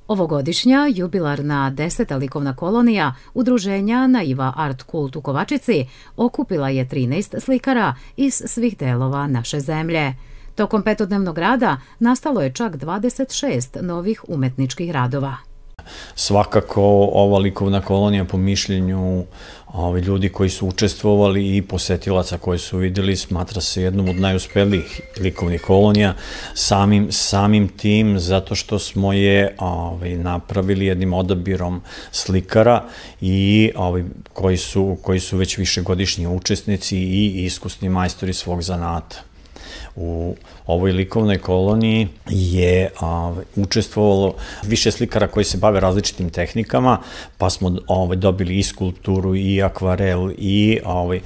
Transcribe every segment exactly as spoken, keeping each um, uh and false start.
Ovogodišnja jubilarna deseta likovna kolonija Udruženja Naiva Art Kult u Kovačici okupila je trinaest slikara iz svih delova naše zemlje. Tokom petodnevnog rada nastalo je čak dvadeset šest novih umetničkih radova. Svakako ova likovna kolonija, po mišljenju ljudi koji su učestvovali i posetilaca koji su videli, smatra se jednom od najuspelijih likovnih kolonija, samim, samim tim zato što smo je napravili jednim odabirom slikara i koji su, koji su već višegodišnji učesnici i iskusni majstori svog zanata. U ovoj likovnoj koloniji je učestvovalo više slikara koji se bave različitim tehnikama, pa smo dobili i skulpturu, i akvarel, i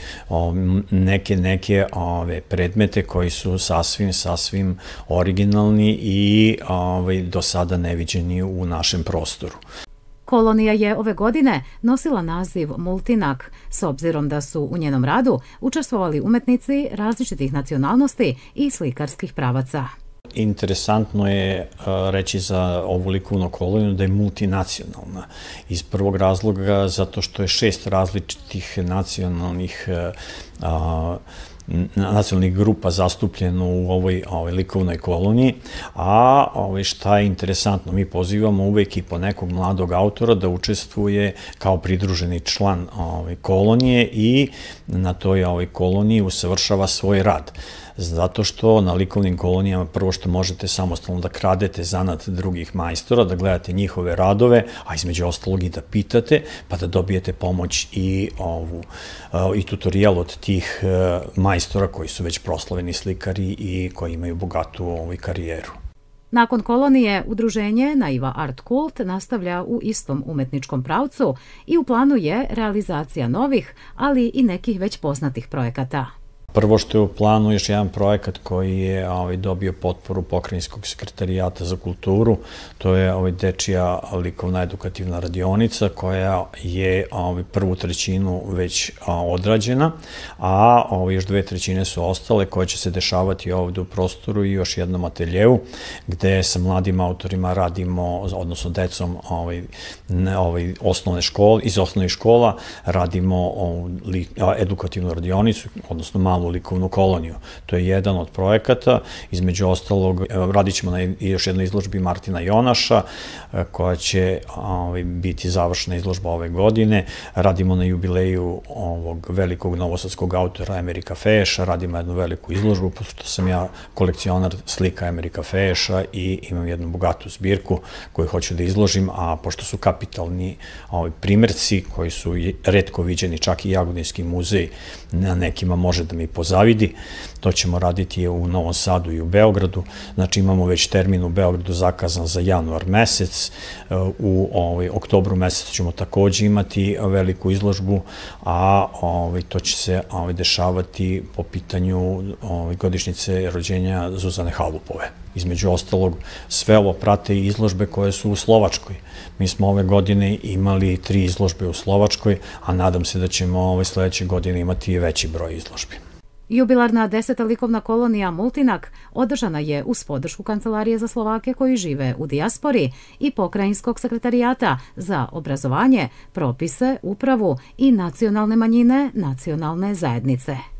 neke, neke predmete koji su sasvim, sasvim originalni i do sada neviđeni u našem prostoru. Kolonija je ove godine nosila naziv Multinak, s obzirom da su u njenom radu učestvovali umetnici različitih nacionalnosti i slikarskih pravaca. Interesantno je reći za ovu likovnu koloniju da je multinacionalna. Iz prvog razloga zato što je šest različitih nacionalnih nacionalnih grupa zastupljeno u ovoj likovnoj koloniji, a šta je interesantno, mi pozivamo uvek i po nekog mladog autora da učestvuje kao pridruženi član kolonije i na toj koloniji usavršava svoj rad. Zato što na likovnim kolonijama prvo što možete samostalno da kradete zanat drugih majstora, da gledate njihove radove, a između ostalog i da pitate, pa da dobijete pomoć i, ovu, i tutorial od tih majstora koji su već proslaveni slikari i koji imaju bogatu ovu karijeru. Nakon kolonije, Udruženje Naiva Art Kult nastavlja u istom umetničkom pravcu i u planu je realizacija novih, ali i nekih već poznatih projekata. Prvo što je u planu još jedan projekat koji je dobio potporu Pokrajinskog sekretarijata za kulturu, to je dečija likovna edukativna radionica koja je prvu trećinu već odrađena, a još dve trećine su ostale koje će se dešavati ovde u prostoru i još jednom ateljevu gde sa mladim autorima radimo, odnosno decom osnovne škole, iz osnovnih škola radimo edukativnu radionicu, odnosno malu likovnu koloniju. To je jedan od projekata. Između ostalog, radit ćemo na još jednoj izložbi Martina Jonaša, koja će biti završena izložba ove godine. Radimo na jubileju ovog velikog novosadskog autora Emerika Feješa, radimo jednu veliku izložbu, pošto sam ja kolekcionar slika Emerika Feješa i imam jednu bogatu zbirku koju hoću da izložim, a pošto su kapitalni primerci koji su retko viđeni, čak i Jagodinski muzej na nekima može da mi pozavidi. To ćemo raditi u Novom Sadu i u Beogradu. Znači imamo već termin u Beogradu zakazan za januar mesec. U oktobru mesecu ćemo takođe imati veliku izložbu, a to će se dešavati po pitanju godišnjice rođenja Zuzane Halupove. Između ostalog, sve ovo prate i izložbe koje su u Slovačkoj. Mi smo ove godine imali tri izložbe u Slovačkoj, a nadam se da ćemo ove sledeće godine imati i veći broj izložbi. Jubilarna deseta likovna kolonija Multinak održana je uz podršku Kancelarije za Slovake koji žive u dijaspori i Pokrajinskog sekretarijata za obrazovanje, propise, upravu i nacionalne manjine nacionalne zajednice.